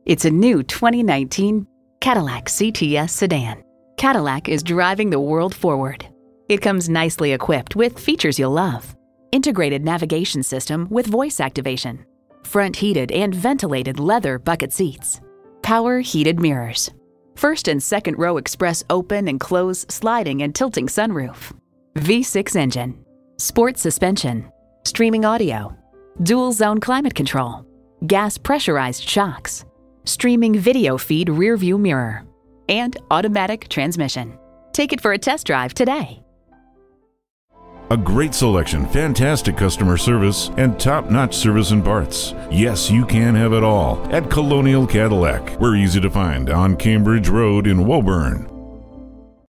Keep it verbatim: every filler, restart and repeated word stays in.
It's a new twenty nineteen Cadillac C T S sedan. Cadillac is driving the world forward. It comes nicely equipped with features you'll love. Integrated navigation system with voice activation. Front heated and ventilated leather bucket seats. Power heated mirrors. First and second row express open and close sliding and tilting sunroof. V six engine. Sport suspension. Streaming audio. Dual zone climate control. Gas pressurized shocks. Streaming video feed rear view mirror. And automatic transmission. Take it for a test drive today. A great selection, fantastic customer service, and top-notch service and parts. Yes, you can have it all at Colonial Cadillac. We're easy to find on Cambridge Road in Woburn.